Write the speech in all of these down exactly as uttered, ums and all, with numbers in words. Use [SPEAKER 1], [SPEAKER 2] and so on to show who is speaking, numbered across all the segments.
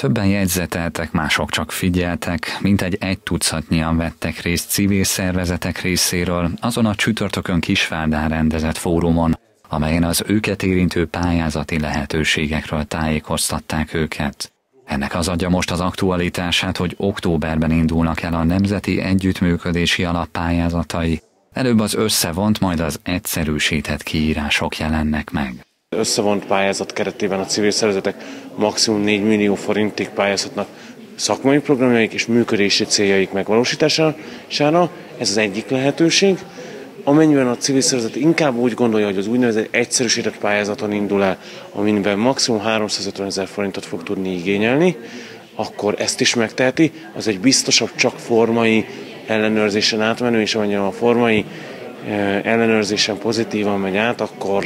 [SPEAKER 1] Többen jegyzeteltek, mások csak figyeltek, mintegy egy tucatnyian vettek részt civil szervezetek részéről azon a csütörtökön Kisvárdán rendezett fórumon, amelyen az őket érintő pályázati lehetőségekről tájékoztatták őket. Ennek az adja most az aktualitását, hogy októberben indulnak el a Nemzeti Együttműködési Alap pályázatai. Előbb az összevont, majd az egyszerűsített kiírások jelennek meg.
[SPEAKER 2] Összevont pályázat keretében a civil szervezetek maximum négy millió forintig pályázhatnak szakmai programjaik és működési céljaik megvalósítására. Ez az egyik lehetőség. Amennyiben a civil szervezet inkább úgy gondolja, hogy az úgynevezett egyszerűsített pályázaton indul el, amiben maximum háromszázötven ezer forintot fog tudni igényelni, akkor ezt is megteheti. Az egy biztosabb, csak formai ellenőrzésen átmenő, és amennyiben a formai ellenőrzésen pozitívan megy át, akkor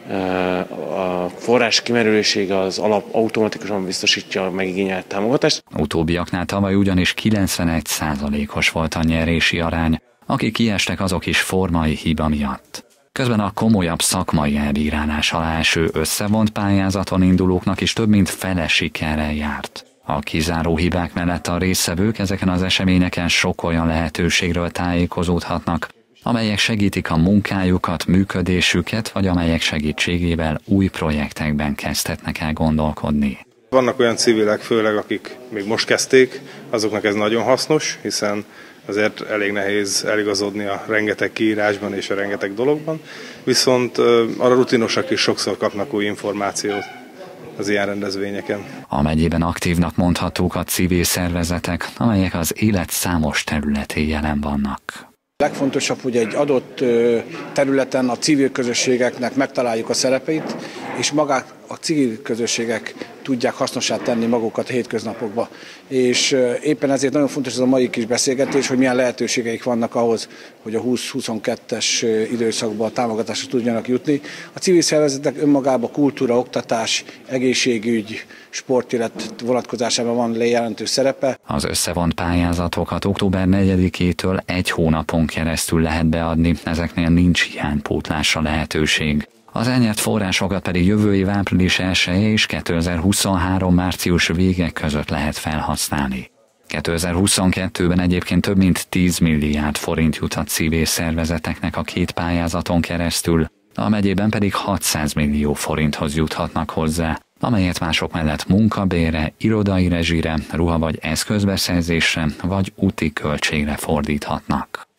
[SPEAKER 2] a forrás kimerülősége az alap automatikusan biztosítja a megigényelt támogatást.
[SPEAKER 1] Utóbbiaknál tavaly ugyanis kilencvenegy százalékos volt a nyerési arány, akik kiestek, azok is formai hiba miatt. Közben a komolyabb szakmai elbírálás alá eső összevont pályázaton indulóknak is több mint fele sikerrel járt. A kizáró hibák mellett a résztvevők ezeken az eseményeken sok olyan lehetőségről tájékozódhatnak, amelyek segítik a munkájukat, működésüket, vagy amelyek segítségével új projektekben kezdhetnek el gondolkodni.
[SPEAKER 3] Vannak olyan civilek főleg, akik még most kezdték, azoknak ez nagyon hasznos, hiszen azért elég nehéz eligazodni a rengeteg kiírásban és a rengeteg dologban, viszont a rutinosak is sokszor kapnak új információt az ilyen rendezvényeken.
[SPEAKER 1] A megyében aktívnak mondhatók a civil szervezetek, amelyek az élet számos területén jelen vannak.
[SPEAKER 4] Legfontosabb, hogy egy adott területen a civil közösségeknek megtaláljuk a szerepeit, és magák a civil közösségek tudják hasznossá tenni magukat a hétköznapokba. És éppen ezért nagyon fontos ez a mai kis beszélgetés, hogy milyen lehetőségeik vannak ahhoz, hogy a húsz-huszonkettes időszakban a támogatásra tudjanak jutni. A civil szervezetek önmagában kultúra, oktatás, egészségügy, sportélet vonatkozásában van jelentős szerepe.
[SPEAKER 1] Az összevont pályázatokat október negyedikétől egy hónapon keresztül lehet beadni, ezeknél nincs hiánypótlásra lehetőség. Az elnyert forrásokat pedig jövő év április elseje és kétezer-huszonhárom március vége között lehet felhasználni. kétezer-huszonkettőben egyébként több mint tíz milliárd forint jut a civil szervezeteknek a két pályázaton keresztül, a megyében pedig hatszáz millió forinthoz juthatnak hozzá, amelyet mások mellett munkabérre, irodai rezsire, ruha- vagy eszközbeszerzésre vagy úti költségre fordíthatnak.